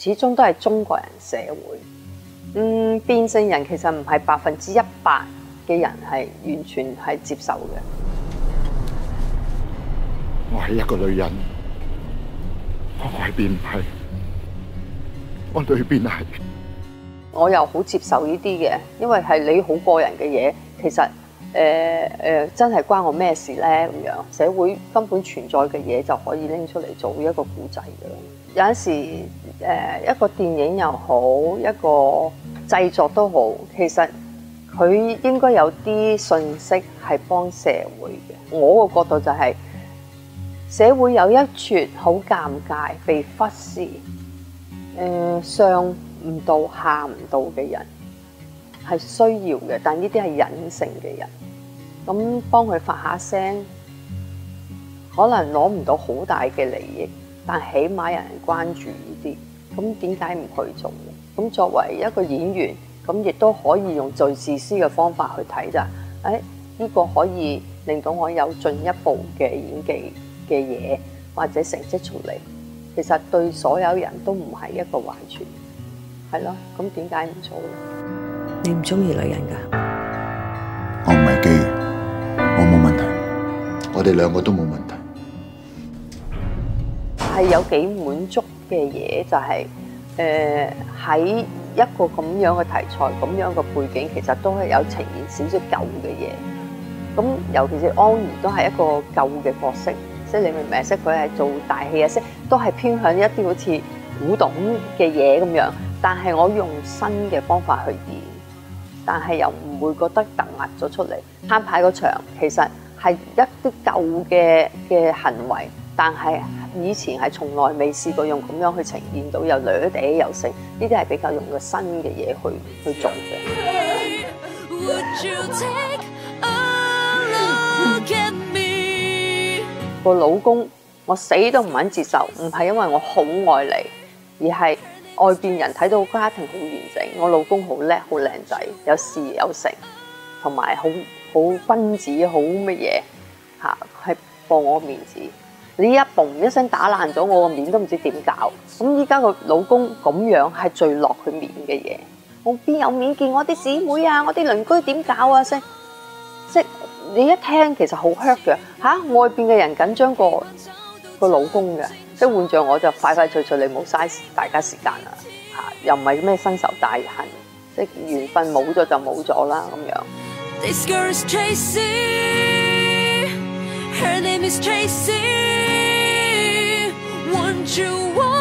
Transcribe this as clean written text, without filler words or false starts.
始終都係中國人社會。變性人其實唔係100%嘅人係完全係接受嘅。 我係一個女人，我外邊唔係，我裏邊係。 我又好接受呢啲嘅，因為係你好個人嘅嘢，其實真係關我咩事咧？咁樣社會根本存在嘅嘢就可以拎出嚟做一個故仔嘅咯。有陣時一個電影又好，一個製作都好，其實佢應該有啲信息係幫社會嘅。我個角度就係社會有一撮好尷尬、被忽視、傷唔到、喊唔到嘅人係需要嘅，但呢啲係隱性嘅人，咁幫佢發下聲，可能攞唔到好大嘅利益，但起碼有人關注呢啲，咁點解唔去做呢？咁作為一個演員，咁亦都可以用最自私嘅方法去睇咋，呢個可以令到我有進一步嘅演技嘅嘢或者成績出嚟，其實對所有人都唔係一個壞處。係咯，咁點解唔做咧？ 你唔中意女人㗎？ 我唔係基，我冇問題，我哋兩個都冇問題。 係有幾滿足嘅嘢，就係喺一個咁樣嘅題材、咁樣嘅背景，其實都係有呈現少少舊嘅嘢。咁尤其是安怡都係一個舊嘅角色，即係你明唔明？識佢係做大戲啊，識都係偏向一啲好似古董嘅嘢咁樣。但係我用新嘅方法去演，但係又唔會覺得突兀咗出嚟。攤牌嗰場其實係一啲舊嘅行為，但係以前係從來未試過用咁樣去呈現到又掠地又成，呢啲係比較用個新嘅嘢去做嘅。個老公我死都唔肯接受，唔係因為我好愛你，而係外邊人睇到家庭好完整，我老公好叻好靚仔，有事業有成，同埋好君子好乜嘢嚇，係放我面子。你一嘣一聲打爛咗我個面都唔知點搞。咁依家個老公咁樣係最落佢面嘅嘢，我邊有面見我啲姊妹啊，我啲鄰居點搞啊？即你一聽其實好 hurt 嘅嚇，外邊嘅人緊張過個老公嘅。即係換著我就快快脆脆，你冇嘥大家時間啦嚇，又唔係咩深仇大恨，即係緣分冇咗就冇咗啦咁樣。This girl is Tracy, her name is Tracy, won't you